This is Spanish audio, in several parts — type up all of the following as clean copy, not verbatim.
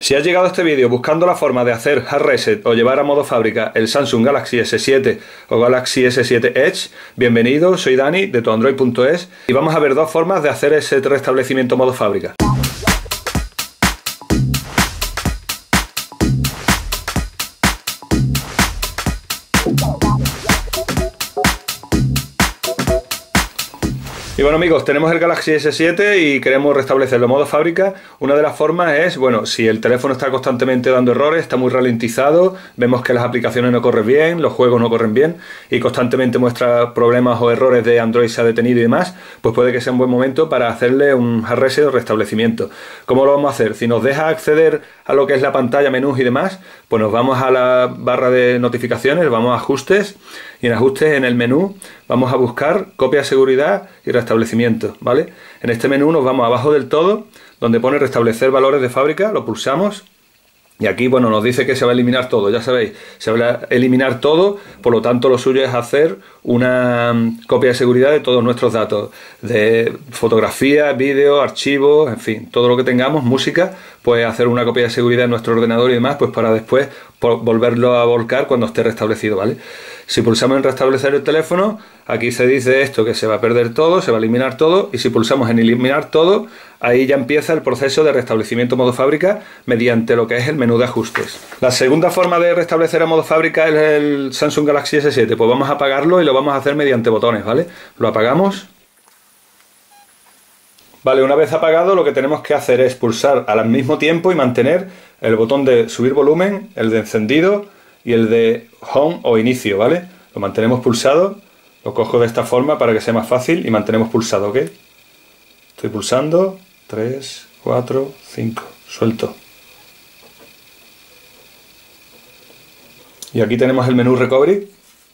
Si has llegado a este vídeo buscando la forma de hacer hard reset o llevar a modo fábrica el Samsung Galaxy S7 o Galaxy S7 Edge, bienvenido, soy Dani de tuandroid.es y vamos a ver dos formas de hacer ese restablecimiento modo fábrica. Y bueno amigos, tenemos el Galaxy S7 y queremos restablecerlo en modo fábrica. Una de las formas es, bueno, si el teléfono está constantemente dando errores, está muy ralentizado, vemos que las aplicaciones no corren bien, los juegos no corren bien y constantemente muestra problemas o errores de Android, se ha detenido y demás, pues puede que sea un buen momento para hacerle un hard reset o restablecimiento. ¿Cómo lo vamos a hacer? Si nos deja acceder a lo que es la pantalla, menús y demás, pues nos vamos a la barra de notificaciones, vamos a ajustes y en ajustes, en el menú, vamos a buscar copia de seguridad y restablecimiento, ¿vale? En este menú nos vamos abajo del todo, donde pone restablecer valores de fábrica, lo pulsamos y aquí, bueno, nos dice que se va a eliminar todo, ya sabéis, se va a eliminar todo, por lo tanto lo suyo es hacer una copia de seguridad de todos nuestros datos, de fotografía, vídeo, archivos, en fin, todo lo que tengamos, música, pues hacer una copia de seguridad en nuestro ordenador y demás, pues para después volverlo a volcar cuando esté restablecido, ¿vale? Si pulsamos en restablecer el teléfono, aquí se dice esto, que se va a perder todo, se va a eliminar todo, y si pulsamos en eliminar todo, ahí ya empieza el proceso de restablecimiento modo fábrica mediante lo que es el menú de ajustes. La segunda forma de restablecer a modo fábrica es el Samsung Galaxy S7, pues vamos a apagarlo y lo vamos a hacer mediante botones, ¿vale? Lo apagamos. Vale, una vez apagado lo que tenemos que hacer es pulsar al mismo tiempo y mantener el botón de subir volumen, el de encendido y el de home o inicio, ¿vale? Lo mantenemos pulsado, lo cojo de esta forma para que sea más fácil y mantenemos pulsado, ¿ok? Estoy pulsando, 3, 4, 5, suelto. Y aquí tenemos el menú Recovery.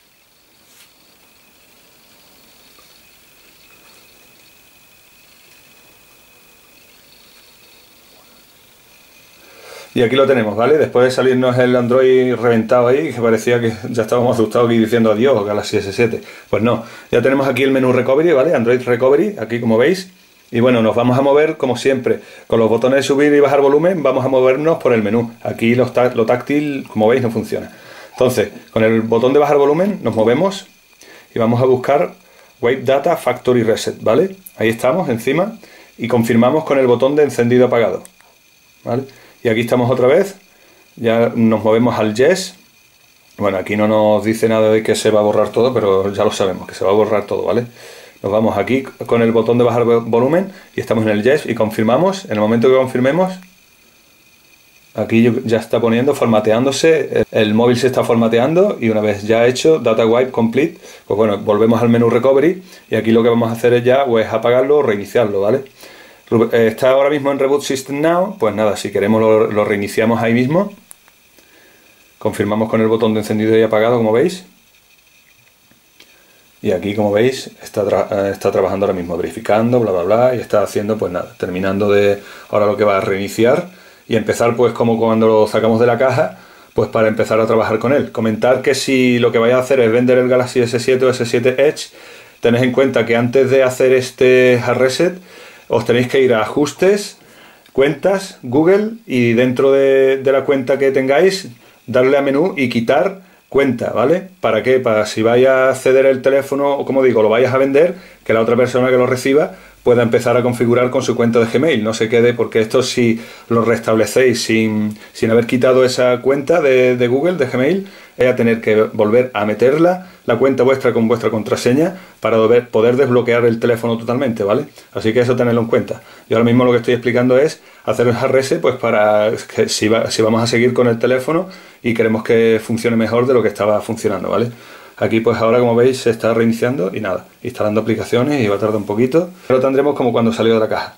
Y aquí lo tenemos, ¿vale? Después de salirnos el Android reventado ahí, que parecía que ya estábamos asustados aquí diciendo adiós, Galaxy S7. Pues no, ya tenemos aquí el menú Recovery, ¿vale? Android Recovery, aquí como veis. Y bueno, nos vamos a mover como siempre. Con los botones de subir y bajar volumen vamos a movernos por el menú. Aquí lo táctil, como veis, no funciona. Entonces, con el botón de bajar volumen nos movemos y vamos a buscar Wipe Data Factory Reset, ¿vale? Ahí estamos, encima, y confirmamos con el botón de encendido apagado, ¿vale? Y aquí estamos otra vez, ya nos movemos al Yes. Bueno, aquí no nos dice nada de que se va a borrar todo, pero ya lo sabemos, que se va a borrar todo, ¿vale? Nos vamos aquí con el botón de bajar volumen y estamos en el Yes y confirmamos. En el momento que confirmemos, aquí ya está poniendo, formateándose, el móvil se está formateando y una vez ya hecho, Data Wipe Complete, pues bueno, volvemos al menú Recovery y aquí lo que vamos a hacer es ya pues apagarlo o reiniciarlo, ¿vale? Está ahora mismo en Reboot System Now, pues nada, si queremos lo reiniciamos ahí mismo. Confirmamos con el botón de encendido y apagado, como veis. Y aquí, como veis, está trabajando ahora mismo, verificando, bla, bla, bla, y está haciendo, pues nada, terminando de ahora lo que va a reiniciar y empezar, pues como cuando lo sacamos de la caja, pues para empezar a trabajar con él. Comentar que si lo que vais a hacer es vender el Galaxy S7 o S7 Edge, tened en cuenta que antes de hacer este hard reset, os tenéis que ir a ajustes, cuentas, Google y dentro de la cuenta que tengáis, darle a menú y quitar cuenta, ¿vale? ¿Para qué? Para si vaya a ceder el teléfono o como digo, lo vayas a vender, que la otra persona que lo reciba pueda empezar a configurar con su cuenta de Gmail, no se quede, porque esto si lo restablecéis sin haber quitado esa cuenta de Google, de Gmail, es a tener que volver a meterla, la cuenta vuestra con vuestra contraseña, para poder desbloquear el teléfono totalmente, ¿vale? Así que eso tenedlo en cuenta. Yo ahora mismo lo que estoy explicando es hacer el hard reset, pues para que si vamos a seguir con el teléfono y queremos que funcione mejor de lo que estaba funcionando, ¿vale? Aquí pues ahora, como veis, se está reiniciando y nada, instalando aplicaciones y va a tardar un poquito, pero lo tendremos como cuando salió de la caja.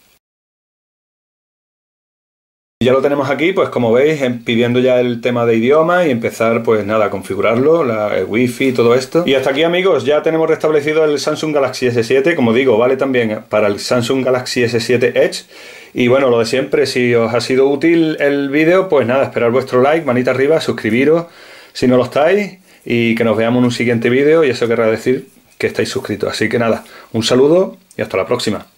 Y ya lo tenemos aquí, pues como veis, pidiendo ya el tema de idioma y empezar, pues nada, a configurarlo, el wifi y todo esto. Y hasta aquí amigos, ya tenemos restablecido el Samsung Galaxy S7, como digo, vale también para el Samsung Galaxy S7 Edge. Y bueno, lo de siempre, si os ha sido útil el vídeo, pues nada, esperad vuestro like, manita arriba, suscribiros si no lo estáis. Y que nos veamos en un siguiente vídeo y eso querrá decir que estáis suscritos. Así que nada, un saludo y hasta la próxima.